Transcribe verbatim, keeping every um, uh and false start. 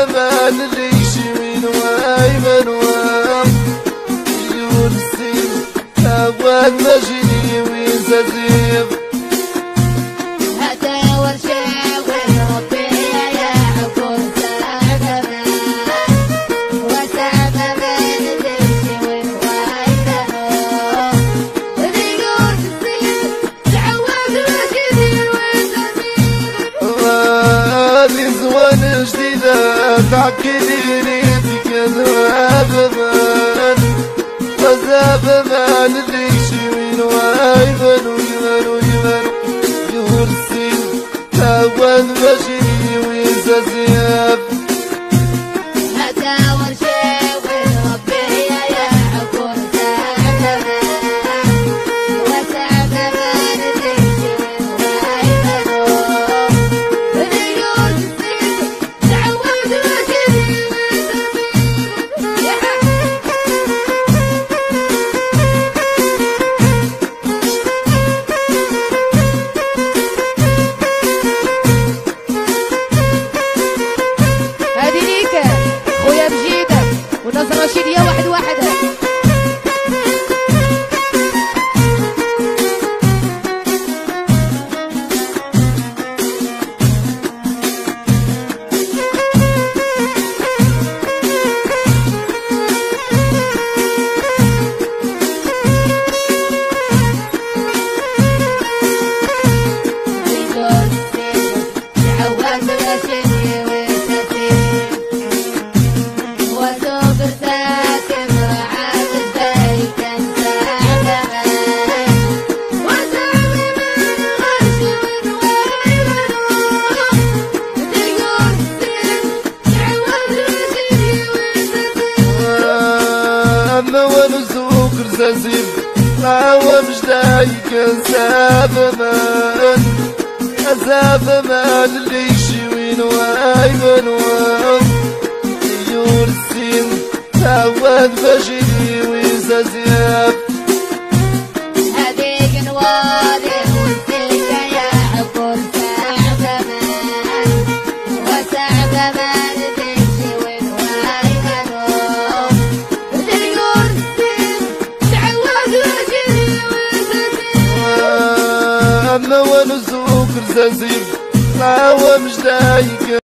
من اللي يشوين وايمن وام يورسين أول مجني ويزازيب هذا ورشاوي ربي يا عقول ساقما وساق من اللي يشوين وايمن اللي يورسين تعود مجني ويزازيب هذه زوان جديدة تعكليني تكذب من وزاب من اللي يشوين وايمن ويمن ويمن يورسين تاوان مجري ويزازيب هذا ورشاوي ربي يا عقول ساقما وساق من اللي يشوين وايمن اللي يورسين تعود مجني ويزازيب هادي ليك خويا بجيدة ونصر رشيدية واحد واحدة زازيب هوا مجداي كنساب من أزاب من اللي يشوين وايمن وام يورسين تاوان بجري ويزازيب هذيك نوادي والسلك يا عقول ساقما وساق من تمشي وين وايمن اللي يورسين تعود مجري ويزازيب أما ونزوك زازيب هوا مجداي